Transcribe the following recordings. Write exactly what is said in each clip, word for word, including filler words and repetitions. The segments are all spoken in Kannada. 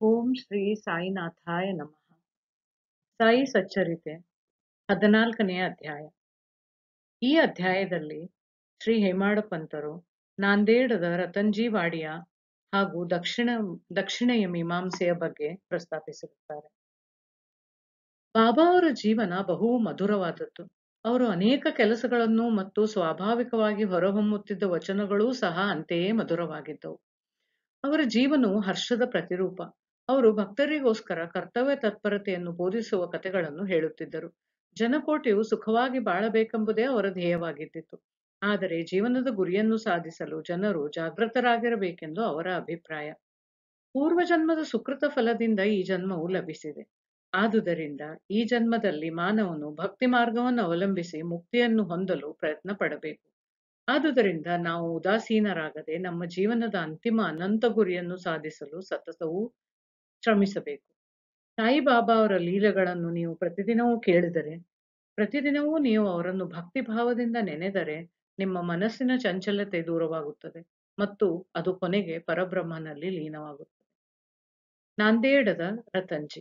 ಓಂ ಶ್ರೀ ಸಾಯಿನಾಥಾಯ ನಮಃ. ಸಾಯಿ ಸಚ್ಚರಿತೆ ಹದಿನಾಲ್ಕನೆಯ ಅಧ್ಯಾಯ. ಈ ಅಧ್ಯಾಯದಲ್ಲಿ ಶ್ರೀ ಹೇಮಾಡ ಪಂತರು ನಾಂದೇಡದ ರತನ್ಜಿ ವಾಡಿಯ ಹಾಗೂ ದಕ್ಷಿಣ ದಕ್ಷಿಣೆಯ ಮೀಮಾಂಸೆಯ ಬಗ್ಗೆ ಪ್ರಸ್ತಾಪಿಸಿರುತ್ತಾರೆ. ಬಾಬಾ ಅವರ ಜೀವನ ಬಹು ಮಧುರವಾದದ್ದು. ಅವರು ಅನೇಕ ಕೆಲಸಗಳನ್ನು ಮತ್ತು ಸ್ವಾಭಾವಿಕವಾಗಿ ಹೊರಹೊಮ್ಮುತ್ತಿದ್ದ ವಚನಗಳೂ ಸಹ ಅಂತೆಯೇ ಮಧುರವಾಗಿದ್ದವು. ಅವರ ಜೀವನವು ಹರ್ಷದ ಪ್ರತಿರೂಪ. ಅವರು ಭಕ್ತರಿಗೋಸ್ಕರ ಕರ್ತವ್ಯ ತತ್ಪರತೆಯನ್ನು ಬೋಧಿಸುವ ಕಥೆಗಳನ್ನು ಹೇಳುತ್ತಿದ್ದರು. ಜನಕೋಟಿಯು ಸುಖವಾಗಿ ಬಾಳಬೇಕೆಂಬುದೇ ಅವರ ಧ್ಯೇಯವಾಗಿದ್ದಿತು. ಆದರೆ ಜೀವನದ ಗುರಿಯನ್ನು ಸಾಧಿಸಲು ಜನರು ಜಾಗೃತರಾಗಿರಬೇಕೆಂದು ಅವರ ಅಭಿಪ್ರಾಯ. ಪೂರ್ವಜನ್ಮದ ಸುಕೃತ ಫಲದಿಂದ ಈ ಜನ್ಮವು ಲಭಿಸಿದೆ. ಆದುದರಿಂದ ಈ ಜನ್ಮದಲ್ಲಿ ಮಾನವನು ಭಕ್ತಿ ಮಾರ್ಗವನ್ನು ಅವಲಂಬಿಸಿ ಮುಕ್ತಿಯನ್ನು ಹೊಂದಲು ಪ್ರಯತ್ನ ಪಡಬೇಕು. ಆದುದರಿಂದ ನಾವು ಉದಾಸೀನರಾಗದೆ ನಮ್ಮ ಜೀವನದ ಅಂತಿಮ ಅನಂತ ಗುರಿಯನ್ನು ಸಾಧಿಸಲು ಸತತವೂ ಶ್ರಮಿಸಬೇಕು. ಸಾಯಿಬಾಬಾ ಅವರ ಲೀಲೆಗಳನ್ನು ನೀವು ಪ್ರತಿದಿನವೂ ಕೇಳಿದರೆ, ಪ್ರತಿದಿನವೂ ನೀವು ಅವರನ್ನು ಭಕ್ತಿ ಭಾವದಿಂದ ನೆನೆದರೆ ನಿಮ್ಮ ಮನಸ್ಸಿನ ಚಂಚಲತೆ ದೂರವಾಗುತ್ತದೆ ಮತ್ತು ಅದು ಕೊನೆಗೆ ಪರಬ್ರಹ್ಮನಲ್ಲಿ ಲೀನವಾಗುತ್ತದೆ. ನಾಂದೇಡದ ರತನ್ಜಿ.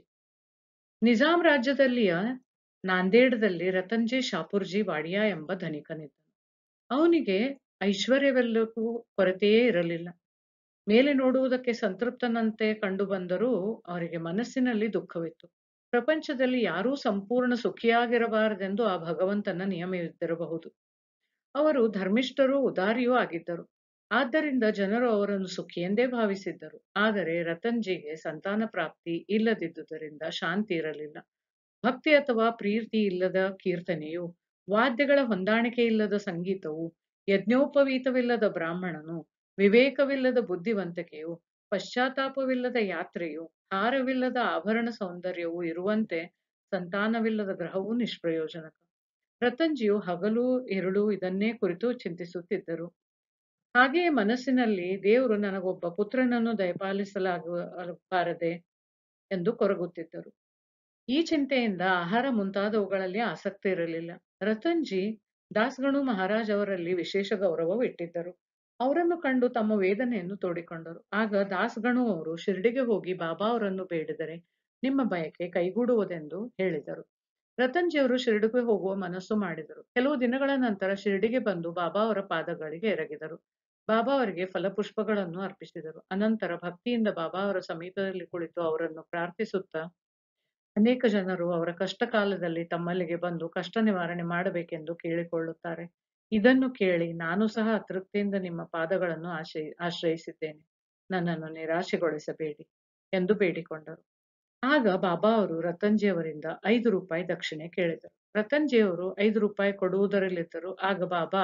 ನಿಜಾಂ ರಾಜ್ಯದಲ್ಲಿಯ ನಾಂದೇಡದಲ್ಲಿ ರತನ್ಜಿ ಶಾಪುರ್ಜಿ ವಾಡಿಯಾ ಎಂಬ ಧನಿಕನಿದ್ದನು. ಅವನಿಗೆ ಐಶ್ವರ್ಯವೆಲ್ಲಕ್ಕೂ ಕೊರತೆಯೇ ಇರಲಿಲ್ಲ. ಮೇಲೆ ನೋಡುವುದಕ್ಕೆ ಸಂತೃಪ್ತನಂತೆ ಕಂಡು ಬಂದರೂ ಅವರಿಗೆ ಮನಸ್ಸಿನಲ್ಲಿ ದುಃಖವಿತ್ತು. ಪ್ರಪಂಚದಲ್ಲಿ ಯಾರೂ ಸಂಪೂರ್ಣ ಸುಖಿಯಾಗಿರಬಾರದೆಂದು ಆ ಭಗವಂತನ ನಿಯಮವಿದ್ದಿರಬಹುದು. ಅವರು ಧರ್ಮಿಷ್ಠರೂ ಉದಾರಿಯೂ ಆಗಿದ್ದರು. ಆದ್ದರಿಂದ ಜನರು ಅವರನ್ನು ಸುಖಿ ಎಂದೇ ಭಾವಿಸಿದ್ದರು. ಆದರೆ ರತನ್ಜಿಗೆ ಸಂತಾನ ಪ್ರಾಪ್ತಿ ಇಲ್ಲದಿದ್ದುದರಿಂದ ಶಾಂತಿ ಇರಲಿಲ್ಲ. ಭಕ್ತಿ ಅಥವಾ ಪ್ರೀತಿ ಇಲ್ಲದ ಕೀರ್ತನೆಯು, ವಾದ್ಯಗಳ ಹೊಂದಾಣಿಕೆ ಇಲ್ಲದ ಸಂಗೀತವು, ಯಜ್ಞೋಪವೀತವಿಲ್ಲದ ಬ್ರಾಹ್ಮಣನು, ವಿವೇಕವಿಲ್ಲದ ಬುದ್ಧಿವಂತಿಕೆಯು, ಪಶ್ಚಾತ್ತಾಪವಿಲ್ಲದ ಯಾತ್ರೆಯು, ಹಾರವಿಲ್ಲದ ಆಭರಣ ಸೌಂದರ್ಯವು ಇರುವಂತೆ ಸಂತಾನವಿಲ್ಲದ ಗ್ರಹವು ನಿಷ್ಪ್ರಯೋಜನಕ. ರತನ್ಜಿಯು ಹಗಲು ഇരുಳು ಇದನ್ನೇ ಕುರಿತು ಚಿಂತಿಸುತ್ತಿದ್ದರು. ಹಾಗೆಯೇ ಮನಸ್ಸಿನಲ್ಲಿ ದೇವರು ನನಗೊಬ್ಬ ಪುತ್ರನನ್ನು ದಯಪಾಲಿಸಲಾಗಬಾರದೆ ಎಂದು ಕೊರಗುತ್ತಿದ್ದರು. ಈ ಚಿಂತೆಯಿಂದ ಆಹಾರ ಮುಂತಾದವುಗಳಲ್ಲಿ ಆಸಕ್ತಿ ಇರಲಿಲ್ಲ. ರತನ್ಜಿ ದಾಸ್ಗಣು ಮಹಾರಾಜ್ ಅವರಲ್ಲಿ ವಿಶೇಷ ಗೌರವವಿಟ್ಟಿದ್ದರು. ಅವರನ್ನು ಕಂಡು ತಮ್ಮ ವೇದನೆಯನ್ನು ತೋಡಿಕೊಂಡರು. ಆಗ ದಾಸ್ಗಣು ಅವರು ಶಿರ್ಡಿಗೆ ಹೋಗಿ ಬಾಬಾ ಅವರನ್ನು ಬೇಡಿದರೆ ನಿಮ್ಮ ಬಯಕೆ ಕೈಗೂಡುವುದೆಂದು ಹೇಳಿದರು. ರತನ್ಜಿಯವರು ಶಿರ್ಡಿಗೆ ಹೋಗುವ ಮನಸ್ಸು ಮಾಡಿದರು. ಕೆಲವು ದಿನಗಳ ನಂತರ ಶಿರ್ಡಿಗೆ ಬಂದು ಬಾಬಾ ಅವರ ಪಾದಗಳಿಗೆ ಎರಗಿದರು. ಬಾಬಾ ಅವರಿಗೆ ಫಲಪುಷ್ಪಗಳನ್ನು ಅರ್ಪಿಸಿದರು. ಅನಂತರ ಭಕ್ತಿಯಿಂದ ಬಾಬಾ ಅವರ ಸಮೀಪದಲ್ಲಿ ಕುಳಿತು ಅವರನ್ನು ಪ್ರಾರ್ಥಿಸುತ್ತಾ, ಅನೇಕ ಜನರು ಅವರ ಕಷ್ಟ ಕಾಲದಲ್ಲಿ ತಮ್ಮಲ್ಲಿಗೆ ಬಂದು ಕಷ್ಟ ನಿವಾರಣೆ ಮಾಡಬೇಕೆಂದು ಕೇಳಿಕೊಳ್ಳುತ್ತಾರೆ. ಇದನ್ನು ಕೇಳಿ ನಾನು ಸಹ ತೃಪ್ತಿಯಿಂದ ನಿಮ್ಮ ಪಾದಗಳನ್ನು ಆಶ್ರಯ ಆಶ್ರಯಿಸಿದ್ದೇನೆ. ನನ್ನನ್ನು ನಿರಾಶೆಗೊಳಿಸಬೇಡಿ ಎಂದು ಬೇಡಿಕೊಂಡರು. ಆಗ ಬಾಬಾ ಅವರು ರತನ್ಜಿಯವರಿಂದ ಐದು ರೂಪಾಯಿ ದಕ್ಷಿಣೆ ಕೇಳಿದರು. ರತನ್ಜಿಯವರು ಐದು ರೂಪಾಯಿ ಕೊಡುವುದರಲ್ಲಿದ್ದರು. ಆಗ ಬಾಬಾ,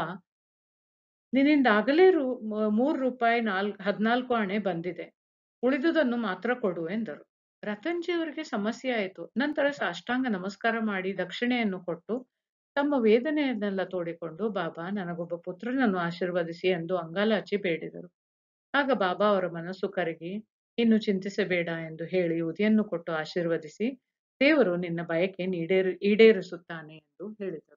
ನಿನ್ನಿಂದಾಗಲೇ ರೂ ಮೂರು ರೂಪಾಯಿ ನಾಲ್ಕು ಹದಿನಾಲ್ಕು ಆಣೆ ಬಂದಿದೆ, ಉಳಿದುದನ್ನು ಮಾತ್ರ ಕೊಡು ಎಂದರು. ರತನ್ಜಿಯವರಿಗೆ ಸಮಸ್ಯೆ ಆಯಿತು. ನಂತರ ಸಾಷ್ಟಾಂಗ ನಮಸ್ಕಾರ ಮಾಡಿ ದಕ್ಷಿಣೆಯನ್ನು ಕೊಟ್ಟು ತಮ್ಮ ವೇದನೆಯನ್ನೆಲ್ಲ ತೋಡಿಕೊಂಡು, ಬಾಬಾ ನನಗೊಬ್ಬ ಪುತ್ರನನ್ನು ಆಶೀರ್ವದಿಸಿ ಎಂದು ಅಂಗಾಲಾಚಿ ಬೇಡಿದರು. ಆಗ ಬಾಬಾ ಅವರ ಮನಸ್ಸು ಕರಗಿ, ಇನ್ನು ಚಿಂತಿಸಬೇಡ ಎಂದು ಹೇಳಿ ಉದಿಯನ್ನು ಕೊಟ್ಟು ಆಶೀರ್ವದಿಸಿ, ದೇವರು ನಿನ್ನ ಬಯಕೆ ಈಡೇರಿ ಈಡೇರಿಸುತ್ತಾನೆ ಎಂದು ಹೇಳಿದರು.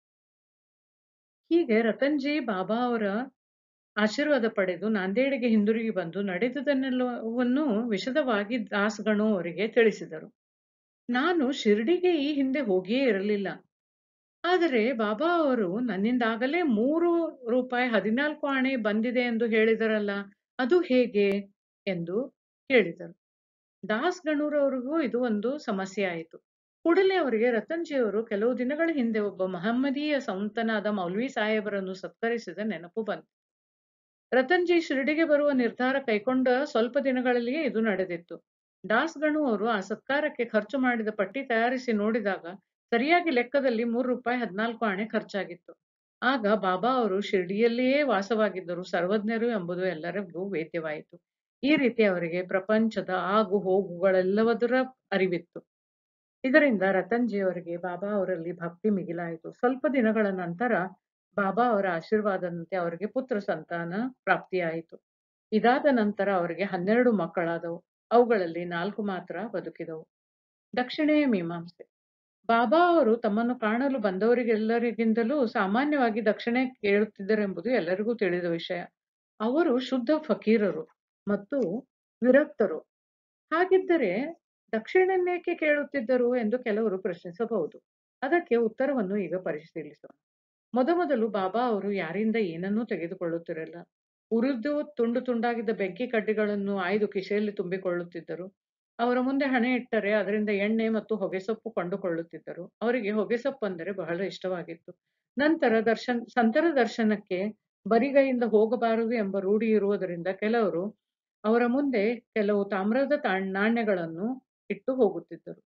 ಹೀಗೆ ರತನ್ಜಿ ಬಾಬಾ ಅವರ ಆಶೀರ್ವಾದ ಪಡೆದು ನಾಂದೇಡಿಗೆ ಹಿಂದಿರುಗಿ ಬಂದು ನಡೆದುದನ್ನೆಲ್ಲವನ್ನೂ ವಿಶದವಾಗಿ ದಾಸ್ಗಣು ಅವರಿಗೆ ತಿಳಿಸಿದರು. ನಾನು ಶಿರ್ಡಿಗೆ ಈ ಹಿಂದೆ ಹೋಗಿಯೇ ಇರಲಿಲ್ಲ. ಆದರೆ ಬಾಬಾ ಅವರು ನನ್ನಿಂದಾಗಲೇ ಮೂರು ರೂಪಾಯಿ ಹದಿನಾಲ್ಕು ಆಣೆ ಬಂದಿದೆ ಎಂದು ಹೇಳಿದರಲ್ಲ, ಅದು ಹೇಗೆ ಎಂದು ಕೇಳಿದರು. ದಾಸ್ಗಣುರವರಿಗೂ ಇದು ಒಂದು ಸಮಸ್ಯೆ ಆಯಿತು. ಕೂಡಲೇ ಅವರಿಗೆ ರತನ್ಜಿಯವರು ಕೆಲವು ದಿನಗಳ ಹಿಂದೆ ಒಬ್ಬ ಮಹಮ್ಮದೀಯ ಸಂತನಾದ ಮೌಲ್ವಿ ಸಾಹೇಬರನ್ನು ಸತ್ಕರಿಸಿದ ನೆನಪು ಬಂತು. ರತನ್ಜಿ ಶಿರ್ಡಿಗೆ ಬರುವ ನಿರ್ಧಾರ ಕೈಕೊಂಡ ಸ್ವಲ್ಪ ದಿನಗಳಲ್ಲಿಯೇ ಇದು ನಡೆದಿತ್ತು. ದಾಸ್ಗಣು ಅವರು ಆ ಸತ್ಕಾರಕ್ಕೆ ಖರ್ಚು ಮಾಡಿದ ಪಟ್ಟಿ ತಯಾರಿಸಿ ನೋಡಿದಾಗ ಸರಿಯಾಗಿ ಲೆಕ್ಕದಲ್ಲಿ ಮೂರು ರೂಪಾಯಿ ಹದಿನಾಲ್ಕು ಆಣೆ ಖರ್ಚಾಗಿತ್ತು. ಆಗ ಬಾಬಾ ಅವರು ಶಿರ್ಡಿಯಲ್ಲಿಯೇ ವಾಸವಾಗಿದ್ದರು, ಸರ್ವಜ್ಞರು ಎಂಬುದು ಎಲ್ಲರಿಗೂ ವೇದ್ಯವಾಯಿತು. ಈ ರೀತಿ ಅವರಿಗೆ ಪ್ರಪಂಚದ ಆಗು ಹೋಗುಗಳೆಲ್ಲದರ ಅರಿವಿತ್ತು. ಇದರಿಂದ ರತನ್ಜಿಯವರಿಗೆ ಬಾಬಾ ಅವರಲ್ಲಿ ಭಕ್ತಿ ಮಿಗಿಲಾಯಿತು. ಸ್ವಲ್ಪ ದಿನಗಳ ನಂತರ ಬಾಬಾ ಅವರ ಆಶೀರ್ವಾದದಂತೆ ಅವರಿಗೆ ಪುತ್ರ ಸಂತಾನ ಪ್ರಾಪ್ತಿಯಾಯಿತು. ಇದಾದ ನಂತರ ಅವರಿಗೆ ಹನ್ನೆರಡು ಮಕ್ಕಳಾದವು. ಅವುಗಳಲ್ಲಿ ನಾಲ್ಕು ಮಾತ್ರ ಬದುಕಿದವು. ದಕ್ಷಿಣೆಯ ಮೀಮಾಂಸೆ. ಬಾಬಾ ಅವರು ತಮ್ಮನ್ನು ಕಾಣಲು ಬಂದವರಿಗೆಲ್ಲರಿಗಿಂತಲೂ ಸಾಮಾನ್ಯವಾಗಿ ದಕ್ಷಿಣೆ ಕೇಳುತ್ತಿದ್ದರೆಂಬುದು ಎಲ್ಲರಿಗೂ ತಿಳಿದ ವಿಷಯ. ಅವರು ಶುದ್ಧ ಫಕೀರರು ಮತ್ತು ವಿರಕ್ತರು. ಹಾಗಿದ್ದರೆ ದಕ್ಷಿಣನ್ನೇಕೆ ಕೇಳುತ್ತಿದ್ದರು ಎಂದು ಕೆಲವರು ಪ್ರಶ್ನಿಸಬಹುದು. ಅದಕ್ಕೆ ಉತ್ತರವನ್ನು ಈಗ ಪರಿಶೀಲಿಸೋಣ. ಮೊದಮೊದಲು ಬಾಬಾ ಅವರು ಯಾರಿಂದ ಏನನ್ನೂ ತೆಗೆದುಕೊಳ್ಳುತ್ತಿರಲಿಲ್ಲ. ಉರಿದು ತುಂಡು ತುಂಡಾಗಿದ್ದ ಬೆಂಕಿ ಕಡ್ಡಿಗಳನ್ನು ಆಯ್ದು ಕಿಸೆಯಲ್ಲಿ ತುಂಬಿಕೊಳ್ಳುತ್ತಿದ್ದರು. ಅವರ ಮುಂದೆ ಹಣೆ ಇಟ್ಟರೆ ಅದರಿಂದ ಎಣ್ಣೆ ಮತ್ತು ಹೊಗೆಸೊಪ್ಪು ಕೊಂಡುಕೊಳ್ಳುತ್ತಿದ್ದರು. ಅವರಿಗೆ ಹೊಗೆಸೊಪ್ಪು ಅಂದರೆ ಬಹಳ ಇಷ್ಟವಾಗಿತ್ತು. ನಂತರ ದರ್ಶನ್ ಸಂತರ ದರ್ಶನಕ್ಕೆ ಬರಿಗೈಯಿಂದ ಹೋಗಬಾರದು ಎಂಬ ರೂಢಿ ಇರುವುದರಿಂದ ಕೆಲವರು ಅವರ ಮುಂದೆ ಕೆಲವು ತಾಮ್ರದ ತಾಣ್- ನಾಣ್ಯಗಳನ್ನು ಇಟ್ಟು ಹೋಗುತ್ತಿದ್ದರು.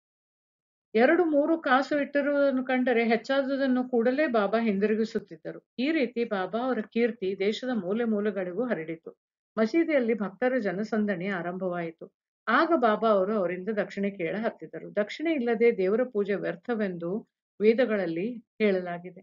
ಎರಡು ಮೂರು ಕಾಸು ಇಟ್ಟಿರುವುದನ್ನು ಕಂಡರೆ ಹೆಚ್ಚಾದುದನ್ನು ಕೂಡಲೇ ಬಾಬಾ ಹಿಂದಿರುಗಿಸುತ್ತಿದ್ದರು. ಈ ರೀತಿ ಬಾಬಾ ಅವರ ಕೀರ್ತಿ ದೇಶದ ಮೂಲೆ ಮೂಲೆಗಳಿಗೂ ಹರಡಿತು. ಮಸೀದಿಯಲ್ಲಿ ಭಕ್ತರ ಜನಸಂದಣಿ ಆರಂಭವಾಯಿತು. ಆಗ ಬಾಬಾ ಅವರು ಅವರಿಂದ ದಕ್ಷಿಣೆ ಕೇಳ ಹತ್ತಿದರು. ದಕ್ಷಿಣೆ ಇಲ್ಲದೆ ದೇವರ ಪೂಜೆ ವ್ಯರ್ಥವೆಂದು ವೇದಗಳಲ್ಲಿ ಹೇಳಲಾಗಿದೆ.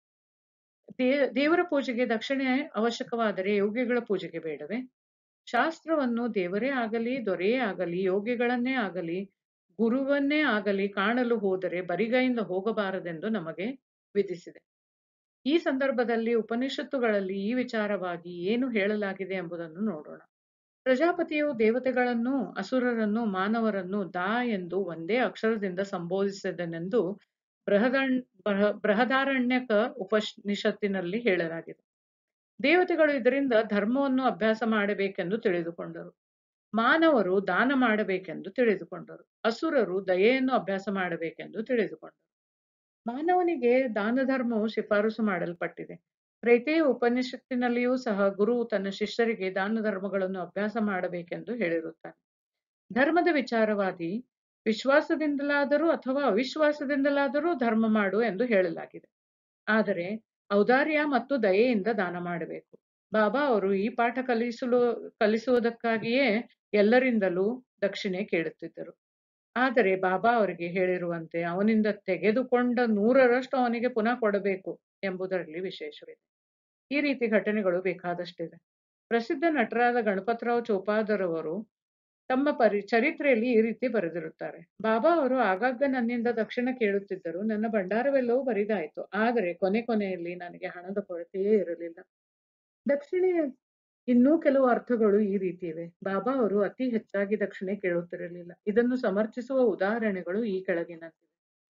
ದೇ ದೇವರ ಪೂಜೆಗೆ ದಕ್ಷಿಣೆ ಅವಶ್ಯಕವಾದರೆ ಯೋಗಿಗಳ ಪೂಜೆಗೆ ಬೇಡವೇ? ಶಾಸ್ತ್ರವನ್ನು ದೇವರೇ ಆಗಲಿ ದೊರೆಯೇ ಆಗಲಿ ಯೋಗಿಗಳನ್ನೇ ಆಗಲಿ ಗುರುವನ್ನೇ ಆಗಲಿ ಕಾಣಲು ಹೋದರೆ ಬರಿಗೈಯಿಂದ ಹೋಗಬಾರದೆಂದು ನಮಗೆ ವಿಧಿಸಿದೆ. ಈ ಸಂದರ್ಭದಲ್ಲಿ ಉಪನಿಷತ್ತುಗಳಲ್ಲಿ ಈ ವಿಚಾರವಾಗಿ ಏನು ಹೇಳಲಾಗಿದೆ ಎಂಬುದನ್ನು ನೋಡೋಣ. ಪ್ರಜಾಪತಿಯು ದೇವತೆಗಳನ್ನು ಅಸುರರನ್ನು ಮಾನವರನ್ನು ದಾ ಎಂದು ಒಂದೇ ಅಕ್ಷರದಿಂದ ಸಂಬೋಧಿಸಿದನೆಂದು ಬೃಹದಣ್ ಬೃಹ ಬೃಹದಾರಣ್ಯಕ ಉಪನಿಷತ್ತಿನಲ್ಲಿ ಹೇಳಲಾಗಿದೆ. ದೇವತೆಗಳು ಇದರಿಂದ ಧರ್ಮವನ್ನು ಅಭ್ಯಾಸ ಮಾಡಬೇಕೆಂದು ತಿಳಿದುಕೊಂಡರು. ಮಾನವರು ದಾನ ಮಾಡಬೇಕೆಂದು ತಿಳಿದುಕೊಂಡರು. ಅಸುರರು ದಯೆಯನ್ನು ಅಭ್ಯಾಸ ಮಾಡಬೇಕೆಂದು ತಿಳಿದುಕೊಂಡರು. ಮಾನವನಿಗೆ ದಾನ ಧರ್ಮವು ಶಿಫಾರಸು ಮಾಡಲ್ಪಟ್ಟಿದೆ. ತ್ರೈತೇಯ ಉಪನಿಷತ್ತಿನಲ್ಲಿಯೂ ಸಹ ಗುರುವು ತನ್ನ ಶಿಷ್ಯರಿಗೆ ದಾನ ಧರ್ಮಗಳನ್ನು ಅಭ್ಯಾಸ ಮಾಡಬೇಕೆಂದು ಹೇಳಿರುತ್ತಾನೆ. ಧರ್ಮದ ವಿಚಾರವಾದಿ ವಿಶ್ವಾಸದಿಂದಲಾದರೂ ಅಥವಾ ಅವಿಶ್ವಾಸದಿಂದಲಾದರೂ ಧರ್ಮ ಮಾಡು ಎಂದು ಹೇಳಲಾಗಿದೆ. ಆದರೆ ಔದಾರ್ಯ ಮತ್ತು ದಯೆಯಿಂದ ದಾನ ಮಾಡಬೇಕು. ಬಾಬಾ ಅವರು ಈ ಪಾಠ ಕಲಿಸಲು ಕಲಿಸುವುದಕ್ಕಾಗಿಯೇ ಎಲ್ಲರಿಂದಲೂ ದಕ್ಷಿಣೆ ಕೇಳುತ್ತಿದ್ದರು. ಆದರೆ ಬಾಬಾ ಅವರಿಗೆ ಹೇಳಿರುವಂತೆ ಅವನಿಂದ ತೆಗೆದುಕೊಂಡ ನೂರರಷ್ಟು ಅವನಿಗೆ ಪುನಃ ಕೊಡಬೇಕು ಎಂಬುದರಲ್ಲಿ ವಿಶೇಷವಿದೆ. ಈ ರೀತಿ ಘಟನೆಗಳು ಬೇಕಾದಷ್ಟಿದೆ. ಪ್ರಸಿದ್ಧ ನಟರಾದ ಗಣಪತರಾವ್ ಚೋಪಾದರವರು ತಮ್ಮ ಪರಿ ಚರಿತ್ರೆಯಲ್ಲಿ ಈ ರೀತಿ ಬರೆದಿರುತ್ತಾರೆ. ಬಾಬಾ ಅವರು ಆಗಾಗ ನನ್ನಿಂದ ದಕ್ಷಿಣ ಕೇಳುತ್ತಿದ್ದರು. ನನ್ನ ಭಂಡಾರವೆಲ್ಲವೂ ಬರಿದಾಯಿತು. ಆದರೆ ಕೊನೆ ಕೊನೆಯಲ್ಲಿ ನನಗೆ ಹಣದ ಕೊರತೆಯೇ ಇರಲಿಲ್ಲ. ದಕ್ಷಿಣೆಯ ಇನ್ನೂ ಕೆಲವು ಅರ್ಥಗಳು ಈ ರೀತಿ ಇವೆ. ಬಾಬಾ ಅವರು ಅತಿ ಹೆಚ್ಚಾಗಿ ದಕ್ಷಿಣೆ ಕೇಳುತ್ತಿರಲಿಲ್ಲ. ಇದನ್ನು ಸಮರ್ಥಿಸುವ ಉದಾಹರಣೆಗಳು ಈ ಕೆಳಗಿನಂತಿವೆ.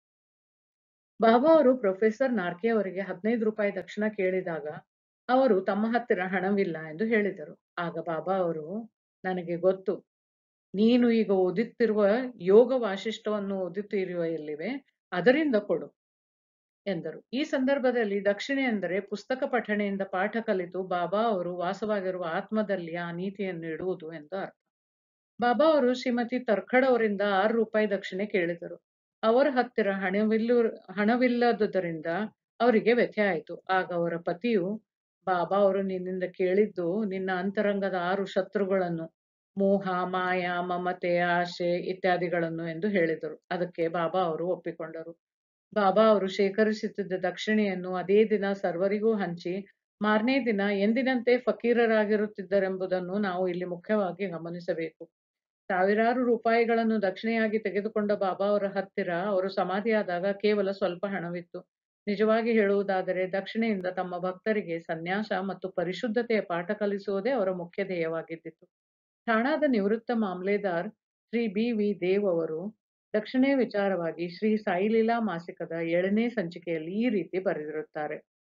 ಬಾಬಾ ಅವರು ಪ್ರೊಫೆಸರ್ ನಾರ್ಕೆ ಅವರಿಗೆ ಹದಿನೈದು ರೂಪಾಯಿ ದಕ್ಷಿಣ ಕೇಳಿದಾಗ ಅವರು ತಮ್ಮ ಹತ್ತಿರ ಹಣವಿಲ್ಲ ಎಂದು ಹೇಳಿದರು. ಆಗ ಬಾಬಾ ಅವರು, ನನಗೆ ಗೊತ್ತು, ನೀನು ಈಗ ಓದುತ್ತಿರುವ ಯೋಗ ವಾಸಿಷ್ಠವನ್ನು ಓದುತ್ತಿರುವ ಎಲ್ಲಿವೆ, ಅದರಿಂದ ಕೊಡು ಎಂದರು. ಈ ಸಂದರ್ಭದಲ್ಲಿ ದಕ್ಷಿಣೆ ಎಂದರೆ ಪುಸ್ತಕ ಪಠಣೆಯಿಂದ ಪಾಠ ಕಲಿತು ಬಾಬಾ ಅವರು ವಾಸವಾಗಿರುವ ಆತ್ಮದಲ್ಲಿ ಆ ನೀತಿಯನ್ನು ಇಡುವುದು ಎಂದು ಅರ್ಥ. ಬಾಬಾ ಅವರು ಶ್ರೀಮತಿ ತರ್ಖಡ್ ಅವರಿಂದ ಆರು ರೂಪಾಯಿ ದಕ್ಷಿಣೆ ಕೇಳಿದರು. ಅವರ ಹತ್ತಿರ ಹಣವಿಲ್ಲ ಹಣವಿಲ್ಲದುದರಿಂದ ಅವರಿಗೆ ವ್ಯಥೆ ಆಯಿತು. ಆಗ ಅವರ ಪತಿಯು, ಬಾಬಾ ಅವರು ನಿನ್ನಿಂದ ಕೇಳಿದ್ದು ನಿನ್ನ ಅಂತರಂಗದ ಆರು ಶತ್ರುಗಳನ್ನು, ಮೋಹ, ಮಾಯ, ಮಮತೆ, ಆಶೆ ಇತ್ಯಾದಿಗಳನ್ನು ಎಂದು ಹೇಳಿದರು. ಅದಕ್ಕೆ ಬಾಬಾ ಅವರು ಒಪ್ಪಿಕೊಂಡರು. ಬಾಬಾ ಅವರು ಶೇಖರಿಸುತ್ತಿದ್ದ ದಕ್ಷಿಣೆಯನ್ನು ಅದೇ ದಿನ ಸರ್ವರಿಗೂ ಹಂಚಿ ಮಾರನೇ ದಿನ ಎಂದಿನಂತೆ ಫಕೀರರಾಗಿರುತ್ತಿದ್ದರೆಂಬುದನ್ನು ನಾವು ಇಲ್ಲಿ ಮುಖ್ಯವಾಗಿ ಗಮನಿಸಬೇಕು. ಸಾವಿರಾರು ರೂಪಾಯಿಗಳನ್ನು ದಕ್ಷಿಣೆಯಾಗಿ ತೆಗೆದುಕೊಂಡ ಬಾಬಾ ಅವರ ಹತ್ತಿರ ಅವರು ಸಮಾಧಿಯಾದಾಗ ಕೇವಲ ಸ್ವಲ್ಪ ಹಣವಿತ್ತು. ನಿಜವಾಗಿ ಹೇಳುವುದಾದರೆ ದಕ್ಷಿಣೆಯಿಂದ ತಮ್ಮ ಭಕ್ತರಿಗೆ ಸನ್ಯಾಸ ಮತ್ತು ಪರಿಶುದ್ಧತೆಯ ಪಾಠ ಕಲಿಸುವುದೇ ಅವರ ಮುಖ್ಯ ಧ್ಯೇಯವಾಗಿದ್ದಿತು. ಠಾಣಾದ ನಿವೃತ್ತ ಮಾಮ್ಲೇದಾರ್ ಶ್ರೀ ಬಿ ವಿ ದೇವ್ ಅವರು ದಕ್ಷಿಣೆ ವಿಚಾರವಾಗಿ ಶ್ರೀ ಸಾಯಿಲೀಲಾ ಮಾಸಿಕದ ಏಳನೇ ಸಂಚಿಕೆಯಲ್ಲಿ ಈ ರೀತಿ ಬರೆದಿರುತ್ತಾರೆ.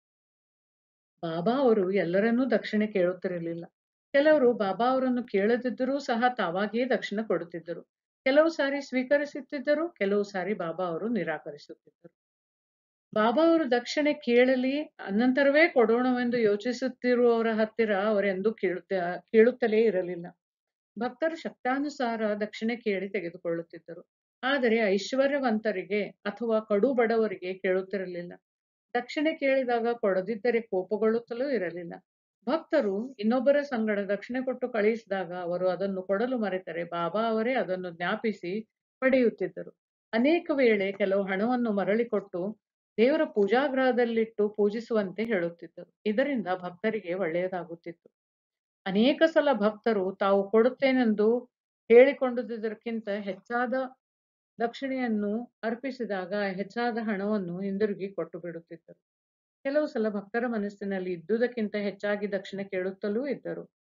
ಬಾಬಾ ಅವರು ಎಲ್ಲರನ್ನೂ ದಕ್ಷಿಣೆ ಕೇಳುತ್ತಿರಲಿಲ್ಲ. ಕೆಲವರು ಬಾಬಾ ಅವರನ್ನು ಕೇಳದಿದ್ದರೂ ಸಹ ತಾವಾಗಿಯೇ ದಕ್ಷಿಣ ಕೊಡುತ್ತಿದ್ದರು. ಕೆಲವು ಸಾರಿ ಸ್ವೀಕರಿಸುತ್ತಿದ್ದರು, ಕೆಲವು ಸಾರಿ ಬಾಬಾ ಅವರು ನಿರಾಕರಿಸುತ್ತಿದ್ದರು. ಬಾಬಾ ಅವರು ದಕ್ಷಿಣೆ ಕೇಳಲಿ ಅನಂತರವೇ ಕೊಡೋಣವೆಂದು ಯೋಚಿಸುತ್ತಿರುವವರ ಹತ್ತಿರ ಅವರೆಂದೂ ಕೇಳುತ್ತ ಕೇಳುತ್ತಲೇ ಇರಲಿಲ್ಲ. ಭಕ್ತರು ಶಕ್ತಾನುಸಾರ ದಕ್ಷಿಣೆ ಕೇಳಿ ತೆಗೆದುಕೊಳ್ಳುತ್ತಿದ್ದರು. ಆದರೆ ಐಶ್ವರ್ಯವಂತರಿಗೆ ಅಥವಾ ಕಡು ಬಡವರಿಗೆ ಕೇಳುತ್ತಿರಲಿಲ್ಲ. ದಕ್ಷಿಣೆ ಕೇಳಿದಾಗ ಕೊಡದಿದ್ದರೆ ಕೋಪಗೊಳ್ಳುತ್ತಲೂ ಇರಲಿಲ್ಲ. ಭಕ್ತರು ಇನ್ನೊಬ್ಬರ ಸಂಗಡ ದಕ್ಷಿಣೆ ಕೊಟ್ಟು ಕಳುಹಿಸಿದಾಗ ಅವರು ಅದನ್ನು ಕೊಡಲು ಮರೆತರೆ ಬಾಬಾ ಅವರೇ ಅದನ್ನು ಜ್ಞಾಪಿಸಿ ಪಡೆಯುತ್ತಿದ್ದರು. ಅನೇಕ ವೇಳೆ ಕೆಲವು ಹಣವನ್ನು ಮರಳಿ ಕೊಟ್ಟು ದೇವರ ಪೂಜಾಗೃಹದಲ್ಲಿಟ್ಟು ಪೂಜಿಸುವಂತೆ ಹೇಳುತ್ತಿದ್ದರು. ಇದರಿಂದ ಭಕ್ತರಿಗೆ ಒಳ್ಳೆಯದಾಗುತ್ತಿತ್ತು. ಅನೇಕ ಸಲ ಭಕ್ತರು ತಾವು ಕೊಡುತ್ತೇನೆಂದು ಹೇಳಿಕೊಂಡುದಕ್ಕಿಂತ ಹೆಚ್ಚಾದ ದಕ್ಷಿಣೆಯನ್ನು ಅರ್ಪಿಸಿದಾಗ ಹೆಚ್ಚಾದ ಹಣವನ್ನು ಹಿಂದಿರುಗಿ ಕೊಟ್ಟು ಬಿಡುತ್ತಿದ್ದರು. ಕೆಲವು ಸಲ ಭಕ್ತರ ಮನಸ್ಸಿನಲ್ಲಿ ಇದ್ದುದಕ್ಕಿಂತ ಹೆಚ್ಚಾಗಿ ದಕ್ಷಿಣೆ ಕೇಳುತ್ತಲೂ ಇದ್ದರು.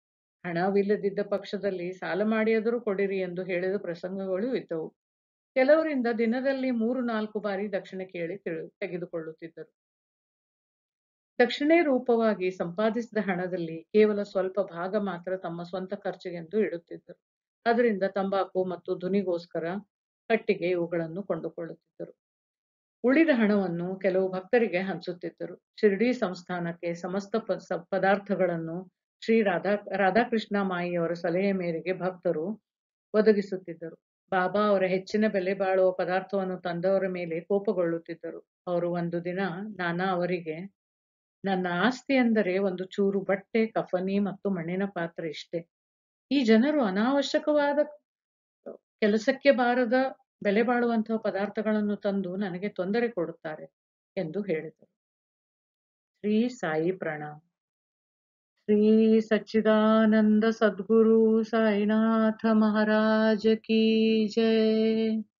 ಹಣವಿಲ್ಲದಿದ್ದ ಪಕ್ಷದಲ್ಲಿ ಸಾಲ ಮಾಡಿಯಾದರೂ ಕೊಡಿರಿ ಎಂದು ಹೇಳಿದ ಪ್ರಸಂಗಗಳೂ ಇದ್ದವು. ಕೆಲವರಿಂದ ದಿನದಲ್ಲಿ ಮೂರು ನಾಲ್ಕು ಬಾರಿ ದಕ್ಷಿಣೆ ಕೇಳಿ ತಿಳು- ತೆಗೆದುಕೊಳ್ಳುತ್ತಿದ್ದರು. ದಕ್ಷಿಣೆ ರೂಪವಾಗಿ ಸಂಪಾದಿಸಿದ ಹಣದಲ್ಲಿ ಕೇವಲ ಸ್ವಲ್ಪ ಭಾಗ ಮಾತ್ರ ತಮ್ಮ ಸ್ವಂತ ಖರ್ಚಿಗೆಂದು ಇಡುತ್ತಿದ್ದರು. ಅದರಿಂದ ತಂಬಾಕು ಮತ್ತು ಧುನಿಗೋಸ್ಕರ ಕಟ್ಟಿಗೆ ಇವುಗಳನ್ನು ಕೊಂಡುಕೊಳ್ಳುತ್ತಿದ್ದರು. ಉಳಿದ ಹಣವನ್ನು ಕೆಲವು ಭಕ್ತರಿಗೆ ಹಂಚುತ್ತಿದ್ದರು. ಶಿರ್ಡಿ ಸಂಸ್ಥಾನಕ್ಕೆ ಸಮಸ್ತ ಪ- ಸ- ಪದಾರ್ಥಗಳನ್ನು ಶ್ರೀ ರಾಧಾ ರಾಧಾಕೃಷ್ಣ ಮಾಯಿಯವರ ಸಲಹೆ ಮೇರೆಗೆ ಭಕ್ತರು ಒದಗಿಸುತ್ತಿದ್ದರು. ಬಾಬಾ ಅವರ ಹೆಚ್ಚಿನ ಬೆಲೆ ಬಾಳುವ ಪದಾರ್ಥವನ್ನು ತಂದವರ ಮೇಲೆ ಕೋಪಗೊಳ್ಳುತ್ತಿದ್ದರು. ಅವರು ಒಂದು ದಿನ ನಾನಾ ಅವರಿಗೆ, ನನ್ನ ಆಸ್ತಿ ಎಂದರೆ ಒಂದು ಚೂರು ಬಟ್ಟೆ, ಕಫನಿ ಮತ್ತು ಮಣ್ಣಿನ ಪಾತ್ರ ಇಷ್ಟೇ. ಈ ಜನರು ಅನಾವಶ್ಯಕವಾದ ಕೆಲಸಕ್ಕೆ ಬಾರದ ಬೆಲೆ ಬಾಳುವಂತಹ ಪದಾರ್ಥಗಳನ್ನು ತಂದು ನನಗೆ ತೊಂದರೆ ಕೊಡುತ್ತಾರೆ ಎಂದು ಹೇಳಿದರು. ಶ್ರೀ ಸಾಯಿ ಪ್ರಣಾಮ್. ಶ್ರೀ ಸಚ್ಚಿದಾನಂದ ಸದ್ಗುರು ಸಾಯಿನಾಥ ಮಹಾರಾಜ ಕಿ ಜಯ.